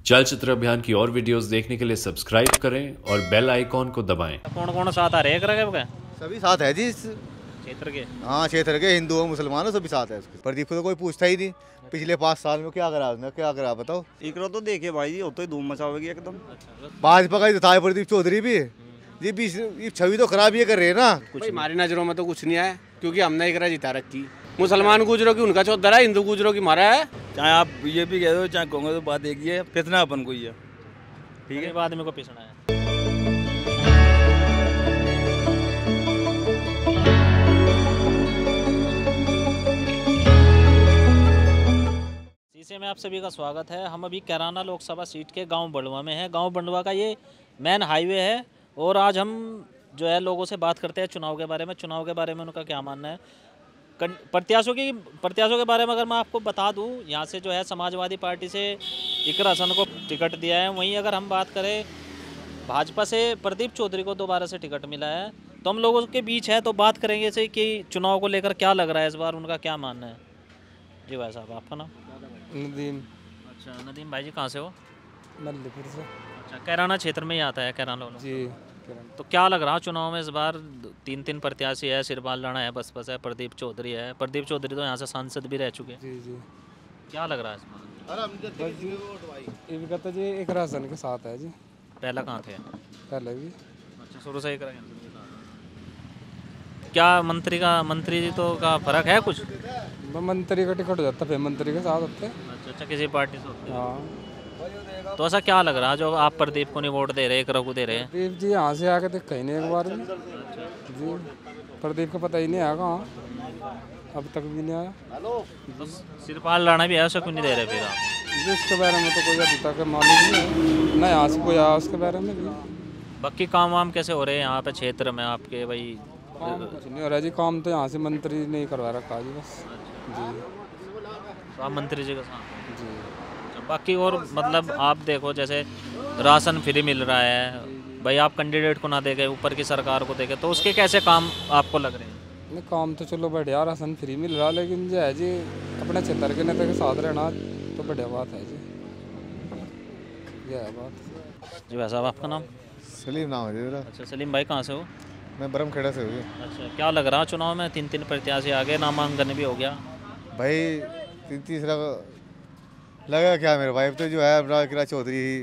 चलचित्र अभियान की और वीडियोस देखने के लिए सब्सक्राइब करें और बेल आइकॉन को दबाएं। कौन कौन साथ आ रहे हैं? सभी साथ है जी इस क्षेत्र के। हाँ, क्षेत्र के हिंदू हो मुसलमान हो सभी साथ है उसके। प्रदीप को तो कोई पूछता ही नहीं। पिछले 5 साल में क्या करा उसने, क्या करा बताओ। इकरो तो देखिए भाई जी, तो ही धूम मचावेगी एकदम। भाजपा का ही तो था प्रदीप चौधरी भी जी, भी छवि तो खराब ये कर रहे हैं ना। भाई हमारी नजरों में तो कुछ नहीं आया, क्योंकि हमने इकरा जिता रखी। मुसलमान गुजरों की उनका चौधरा है, हिंदू गुजरों की मारा है। चाहे आप बीजेपी कह दो चाहे कांग्रेस, तो बात एक ही है, पिसना अपन को ही है। ठीक है, बाद में को पिसना है। शीशे में आप सभी का स्वागत है। हम अभी कैराना लोकसभा सीट के गांव बंडवा में हैं। गांव बंडवा का ये मेन हाईवे है और आज हम जो है लोगों से बात करते हैं चुनाव के बारे में उनका क्या मानना है। प्रत्याशियों के बारे में अगर मैं आपको बता दूं, यहाँ से जो है समाजवादी पार्टी से इकरा हसन को टिकट दिया है। वहीं अगर हम बात करें भाजपा से प्रदीप चौधरी को दोबारा से टिकट मिला है। तो हम लोगों के बीच है तो बात करेंगे इसे कि चुनाव को लेकर क्या लग रहा है इस बार, उनका क्या मानना है। जी भाई साहब, आपका नाम? नदीम। अच्छा नदीम भाई जी, कहाँ से हो? मल्लीपुर से। अच्छा, कैराना क्षेत्र में ही आता है कैराना वाला। जी। तो क्या लग रहा है चुनाव में इस बार? तीन प्रत्याशी है, सिरपाल राणा है, बसपा है, प्रदीप चौधरी है। प्रदीप चौधरी तो यहाँ से सांसद भी रह चुके हैं। जी जी। क्या लग रहा है इस बार? तो जी एक राशन के साथ है जी। पहला कहाँ थे? पहले भी। अच्छा, शुरू से एक क्या मंत्री जी तो का फर्क है कुछ? मंत्री का टिकट हो जाता है, मंत्री के साथ होते हैं। अच्छा, किसी पार्टी से होते हैं। हाँ। तो ऐसा क्या लग रहा है जो आप प्रदीप को नहीं वोट दे रहे, एक रघु दे रहे हैं? प्रदीप जी यहाँ से आके देख कहीं नहीं एक बार भी। जी, प्रदीप का पता ही नहीं आया कहाँ, अब तक भी नहीं आया। तो सिरपाल राणा भी है, उसे क्यों नहीं दे रहे फिर आप? जी, उसके बारे में तो कोई अभी तक मालूम नहीं है ना, यहाँ से कोई आया उसके बारे में भी। बाकी काम वाम कैसे हो रहे हैं यहाँ पे क्षेत्र में आपके? भाई काम कुछ नहीं हो रहा जी, काम तो यहाँ से मंत्री नहीं करवा रखा जी बस। जी, तो आप मंत्री जी के साथ? जी। बाकी और मतलब आप देखो, जैसे राशन फ्री मिल रहा है भाई, आप कैंडिडेट को ना देखे ऊपर की सरकार को देखे, तो उसके कैसे काम आपको लग रहे हैं? नहीं, काम तो चलो बढ़िया, राशन फ्री मिल रहा, लेकिन जो है जी अपने क्षेत्र के नेता के साथ रहना तो बढ़िया बात है जी, यह है बात। जी भाई साहब, आपका नाम? सलीम नाम है जी मेरा। अच्छा सलीम भाई, कहाँ से हो? मैं बरमखेड़ा से हूँ। अच्छा, क्या लग रहा चुनाव में? तीन प्रत्याशी आ गए, नामांकन भी हो गया भाई। तीसरा लगा क्या मेरे भाई, तो जो है अपना इकरा चौधरी ही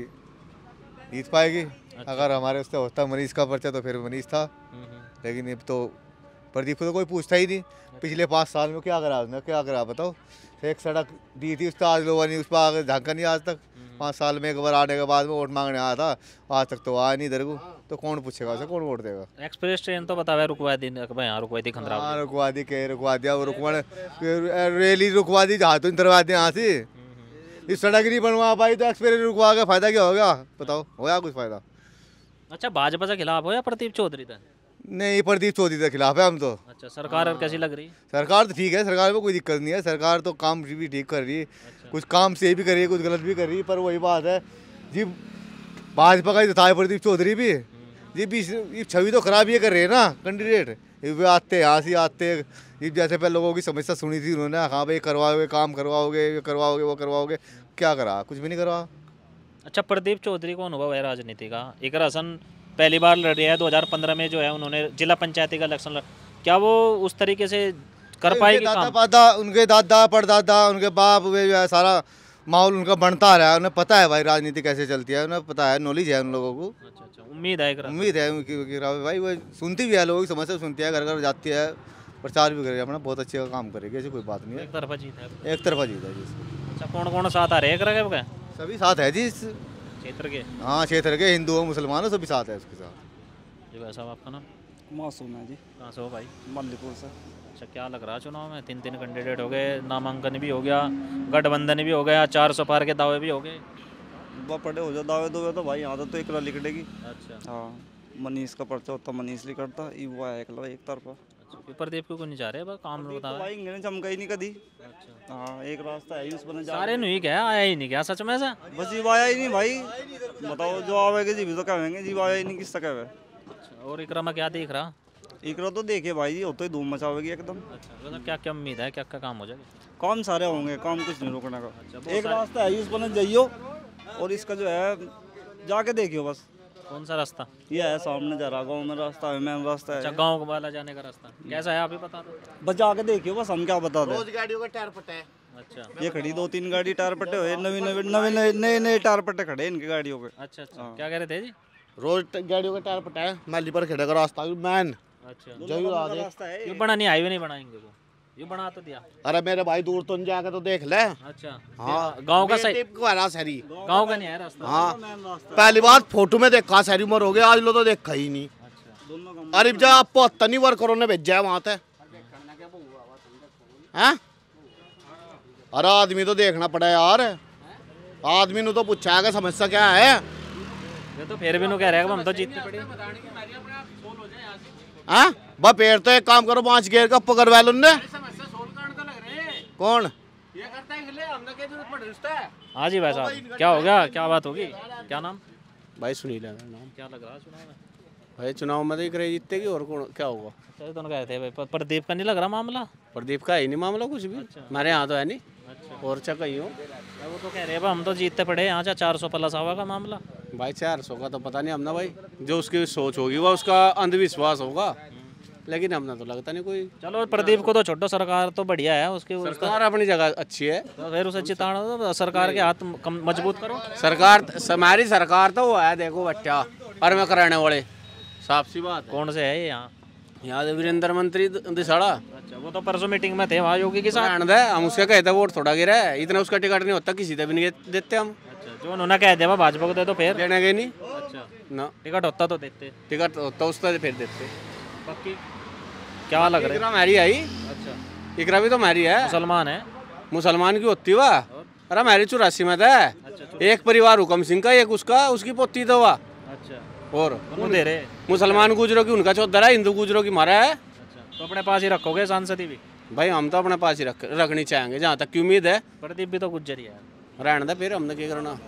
जीत पाएगी। अच्छा। अगर हमारे उससे होता मनीष का पर्चा तो फिर मनीष था, लेकिन अब तो प्रदीप को तो कोई पूछता ही नहीं। पिछले 5 साल में क्या करा उसने, क्या करा बताओ। एक सड़क दी थी उसका, आज लोगों ने उस पर आगे झांका नहीं आज तक। 5 साल में एक बार आने के बाद में वोट मांगने आया था, आज तक तो आया नहीं इधर को। तो कौन पूछेगा उसे, कौन वोट देगा? एक्सप्रेस ट्रेन तो बताया रुकवा दी, यहाँ रुकवाई थी खंडरा। हाँ, रुकवा दी, के रुकवा दिया वो, रुकवा रैली रुकवा दी, जहाँ तो इंतरवा दिया यहाँ से। इस सड़क नहीं बनवा पाई तो एक्सप्रेस रुकवा के फायदा क्या हो गया बताओ, होया कुछ फायदा? अच्छा, भाजपा के खिलाफ हो या प्रदीप चौधरी था? नहीं, प्रदीप चौधरी के खिलाफ है हम तो। अच्छा, सरकार कैसी लग रही? सरकार तो ठीक है, सरकार में कोई दिक्कत नहीं है। सरकार तो काम भी ठीक कर रही है। अच्छा। कुछ काम सही भी कर रही है, कुछ गलत भी कर रही है, पर वही बात है जी, भाजपा का ही तो था प्रदीप चौधरी भी जी, भी छवि तो खराब ये कर रहे हैं ना कैंडिडेट। वे आते यहाँ से आते ये, जैसे पहले लोगों की समस्या सुनी थी उन्होंने, हाँ भाई करवाओगे, काम करवाओगे, ये करवाओगे, वो करवाओगे, क्या करा? कुछ भी नहीं करवा। अच्छा, प्रदीप चौधरी को अनुभव है राजनीति का। इकरा हसन पहली बार लड़ रहे हैं 2015 में, जो है उन्होंने जिला पंचायती का इलेक्शन क्या वो उस तरीके से कर पाएगी काम? उनके दादा परदादा, उनके बाप, वे जो है सारा माहौल उनका बनता रहा है। उन्हें पता है भाई राजनीति कैसे चलती है, उन्हें पता है, नॉलेज है उन लोगों को। अच्छा, उम्मीद है भाई। वो सुनती भी है, लोगों की समस्या सुनती है, घर घर जाती है, प्रचार भी करेगी अपना, बहुत अच्छे काम करेगी, ऐसी कोई बात नहीं है। एक तरफा जीत है। एक तरफा जीत है जी। अच्छा, कौन कौन साथ आ रहे हैं? सभी साथ है जी इस क्षेत्र के। हाँ, क्षेत्र के हिंदू हो मुसलमान हो सभी साथ है उसके साथ। जी भाई साहब, आपका नाम? मासूम है जी। कहाँ से हो भाई? मल्लीपुर से। अच्छा, क्या लग रहा है चुनाव में? तीन कैंडिडेट हो गए, नामांकन भी हो गया, गठबंधन भी हो गया, 400 पार के दावे भी हो गए। पड़े हो जाए दावे दो तो भाई यहाँ तो इकरा लिखड़ेगी। अच्छा। हाँ, मनीष का पर्चा होता मनीष लिखड़ता, वो है एक तरफा। अच्छा, प्रदीप को नहीं जा रहे काम बता भाई इंग्लैंड चमका ही नहीं कभी। अच्छा। हाँ, एक रास्ता है उस बने सारे नहीं क्या आया ही नहीं क्या सच में ऐसा? बस जीव आया ही नहीं भाई, बताओ जो आवेगा जी भी तो कहेंगे, जीव आया ही नहीं किस तक है। अच्छा, और इकरा में क्या दिख रहा? इकरा तो देखिए भाई जी, तो ही धूम मचावेगी एकदम। अच्छा, तो क्या क्या उम्मीद है, क्या क्या काम हो जाएगा? काम सारे होंगे, काम कुछ नहीं रोकने का। अच्छा, एक रास्ता है उस बने जाइयो, और इसका जो है जाके देखियो बस। कौन सा रास्ता? ये है सामने जरा गाँव में रास्ता है, मेन रास्ता अच्छा, है। गाँव वाला जाने का रास्ता कैसा है आप ही बता दो। बस जाके देखियो बस, हम क्या बता दें। रोज गाड़ियों का टायर फटा है। अच्छा ये खड़ी 2-3 गाड़ी टायर पट्टे हुए, नए टायर पट्टे खड़े इनकी गाड़ियों के। अच्छा क्या कह रहे थे जी? रोज गाड़ियों का टायर फटा है, मैली पर खड़े का रास्ता मैन अच्छा, जरूर आ जाए। रास्ता है ये बना नहीं, हाईवे नहीं बनाएंगे वो, ये बना तो दिया। अरे मेरे भाई दूर तो नहीं जाके तो देख ले। अच्छा हाँ गाँव का सही, सरी गाँव का नहीं है रास्ता। हाँ पहली बार फोटो में देखा, सारी उम्र हो गया, आज लो तो देखा ही नहीं। अच्छा अरे जब आप तनी वर्करों ने भेजा है वहां से, हैं? अरे आदमी तो देखना पड़ा यार, आदमी ने तो पूछा है कि समस्या क्या है। ये तो फिर भी नु कह रहे हैं कि हम तो जीतने पड़े। हाँ बा पेड़ तो एक काम करो, 5 गेर का पकड़ वालों ने। कौन? हाँ जी भाई साहब, क्या हो गया, क्या बात होगी, क्या नाम? भाई सुनील है मेरा नाम। क्या लग रहा है चुनाव में? भाई चुनाव में देख रहे जीतेगी और कौन क्या होगा। अच्छा दोनों कह रहे थे भाई, प्रदीप का नहीं लग रहा मामला? प्रदीप का ही नहीं मामला कुछ भी, हमारे यहाँ तो है नहीं। और क्या कहीं हो, वो तो कह रहे हैं भाई हम तो जीतते पड़े यहाँ, 400 प्लस आवा का मामला। भाई 400 का तो पता नहीं हमने भाई, जो उसकी सोच होगी वह उसका अंधविश्वास होगा, लेकिन हमने तो लगता नहीं कोई। चलो प्रदीप को तो छोटो, सरकार तो बढ़िया है उसकी, सरकार अपनी जगह अच्छी है, तो फिर उसे जिताना तो सरकार के हाथ मजबूत करो। सरकार हमारी सरकार तो वो है, देखो बच्चा और में कराने वाले, साफ सी बात है। कौन से है ये यहाँ वीरेंद्र मंत्री दिसाड़ा। अच्छा वो तो परसों मीटिंग में थे वहाँ योगी के साथ। आनंद है, हम उसका कहते वोट थोड़ा गिरा है, इतना उसका टिकट नहीं होता, किसी से भी नहीं देते हम। अच्छा जो उन्होंने कह दिया भाजपा को दे दो, फिर देने के नहीं अच्छा ना, टिकट होता तो देते। टिकट होता उसका फिर देते। पक्की क्या लग रहा है? इकरा हमारी आई, अच्छा इकरा भी तो हमारी है, मुसलमान है। मुसलमान की होती हुआ। अरे हमारी 84 में था, एक परिवार हुकम सिंह का, एक उसका, उसकी पोती तो हुआ। अच्छा और दोनों दे रहे। मुसलमान गुजरों की उनका चौधर है, हिंदू गुजरों की हमारा है। अच्छा तो अपने पास ही रखोगे सांसदी भी? भाई हम तो अपने पास ही रखनी चाहेंगे, जहाँ तक की उम्मीद है। प्रदीप भी तो गुज्जर ही है। रहने दे फिर, हमने क्या करना,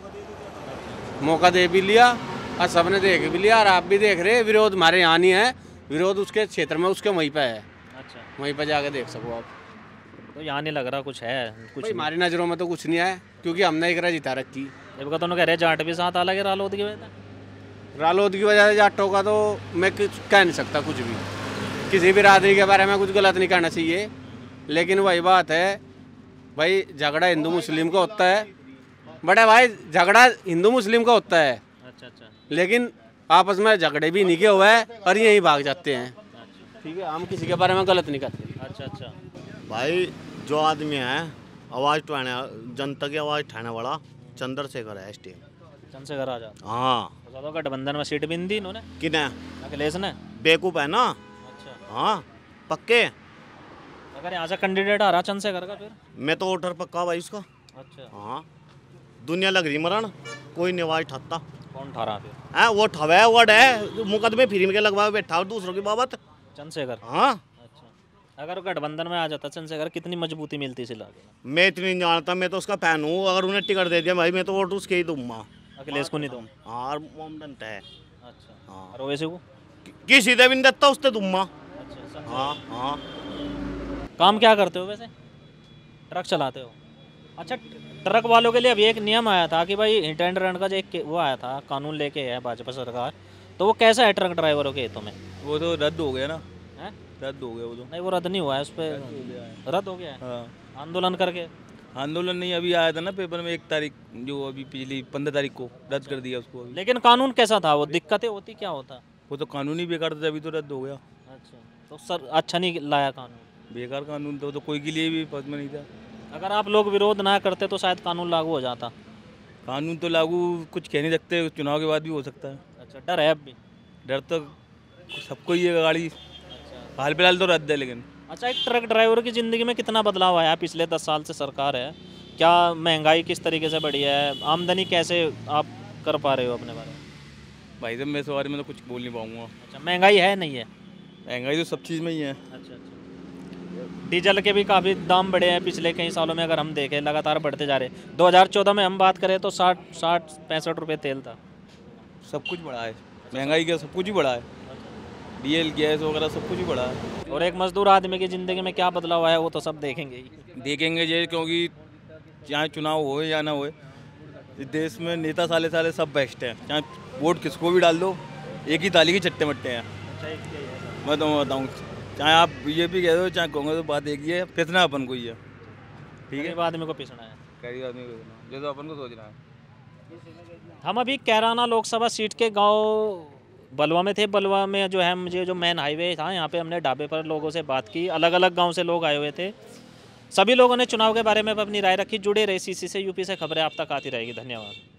मौका दे भी लिया और सबने देख भी लिया, और आप भी देख रहे, विरोध हमारे यहाँ नहीं है, विरोध उसके क्षेत्र में, उसके वहीं पे है। अच्छा वहीं पे जाके देख सको आप। तो यहाँ नहीं लग रहा कुछ है, कुछ भाई हमारी नज़रों में तो कुछ नहीं है, क्योंकि हमने एक जिता रखी। नहीं। तो कह रहे जाट भी साथ अलग है रालोद की वजह से। रालोद की वजह से जाटों का तो मैं कुछ कह नहीं सकता, कुछ भी किसी बिरादरी के बारे में कुछ गलत नहीं कहना चाहिए, लेकिन वही बात है भाई, झगड़ा हिंदू मुस्लिम का होता है, बड़े भाई झगड़ा हिंदू मुस्लिम का होता है। अच्छा अच्छा लेकिन आपस में झगड़े भी नहीं के हुए हैं और यहीं भाग जाते हैं। ठीक है, हम किसी के बारे में गलत नहीं करते। अच्छा अच्छा भाई जो आदमी है आवाज उठाने, जनता की आवाज उठाने वाला चंद्रशेखर है STM। चंद्रशेखर आ जाता। हाँ तो गठबंधन में सीट भी नहीं दी इन्होंने, किने अखिलेश ने। बेवकूफ है ना। अच्छा हाँ पक्के, अगर यहाँ से कैंडिडेट आ रहा चंद्रशेखर का फिर? मैं तो वोटर पक्का भाई इसका। अच्छा हाँ दुनिया लग रही मरण, कोई नहीं आवाज उठाता कौन ठा रहा फिर? है, वो ठवे वर्ड है, मुकदमे फ्री में के लगवा बैठा और दूसरों की बाबत। चंद्रशेखर। हाँ अच्छा अगर गठबंधन में आ जाता चंद्रशेखर, कितनी मजबूती मिलती इस इलाके में? मैं इतनी नहीं जानता, मैं तो उसका फैन हूँ, अगर उन्हें टिकट दे दिया भाई मैं तो वोट उसके ही दूंगा। अखिलेश को नहीं दूँ? हाँ और मोमडन है। अच्छा हाँ और ओवैसी को? किसी दे भी नहीं देता उससे दूंगा। अच्छा हाँ हाँ काम क्या करते हो वैसे? ट्रक चलाते हो? अच्छा ट्रक वालों के लिए अभी एक नियम आया था कि भाई हिट एंड रन का जो एक वो आया था, कानून लेके है भाजपा सरकार, तो वो कैसा है ट्रक ड्राइवरों के हितों में? वो तो रद्द हो गया ना, है? रद्द हो गया वो तो। नहीं वो रद्द नहीं हुआ है, उस पर रद्द हो गया है हाँ आंदोलन करके। आंदोलन नहीं, अभी आया था ना पेपर में 1 तारीख, जो अभी पिछली 15 तारीख को रद्द कर दिया उसको अभी। लेकिन कानून कैसा था, वो दिक्कतें होती क्या होता? वो तो कानून ही बेकार था, अभी तो रद्द हो गया। अच्छा तो सर अच्छा नहीं लाया कानून? बेकार कानून तो कोई के लिए भी पद में नहीं था। अगर आप लोग विरोध ना करते तो शायद कानून लागू हो जाता। कानून तो लागू कुछ कह नहीं सकते, चुनाव के बाद भी हो सकता है। अच्छा डर है अब भी? डर तो सबको ही है, गाड़ी हाल फिलहाल तो रद्द है लेकिन। अच्छा एक ट्रक ड्राइवर की ज़िंदगी में कितना बदलाव आया पिछले 10 साल से सरकार है? क्या महंगाई किस तरीके से बढ़ी है, आमदनी कैसे आप कर पा रहे हो अपने बारे में? भाई साहब मैं इस बारे में तो कुछ बोल नहीं पाऊँगा। अच्छा महंगाई है नहीं है? महंगाई तो सब चीज़ में ही है। अच्छा अच्छा डीजल के भी काफ़ी दाम बढ़े हैं पिछले कई सालों में, अगर हम देखें लगातार बढ़ते जा रहे हैं। 2014 में हम बात करें तो 60-65 रुपये तेल था। सब कुछ बढ़ा है, महंगाई का सब कुछ ही बढ़ा है, डीएल गैस वगैरह सब कुछ ही बढ़ा है। और एक मजदूर आदमी की ज़िंदगी में क्या बदलाव आया वो तो सब देखेंगे ही। देखेंगे ये, क्योंकि चाहे चुनाव हो या ना हो, इस देश में नेता साले साले सब बेस्ट हैं, चाहे वोट किसको भी डाल दो एक ही ताली के चट्टे मट्टे हैं। मैं तो बताऊँ, चाहे आप बीजेपी कह दो चाहे कांग्रेस, तो बात एक ही है, पिसना अपन को ही है। ठीक है, गरीब आदमी को पिसना है। गरीब आदमी को पिसना, जो तो अपन को सोचना है। हम अभी कैराना लोकसभा सीट के गांव बलवा में थे। बलवा में जो है मुझे जो मेन हाईवे था, यहाँ पे हमने ढाबे पर लोगों से बात की। अलग अलग गांव से लोग आए हुए थे। सभी लोगों ने चुनाव के बारे में अपनी राय रखी। जुड़े रहे CC से, यूपी से खबरें आप तक आती रहेगी। धन्यवाद।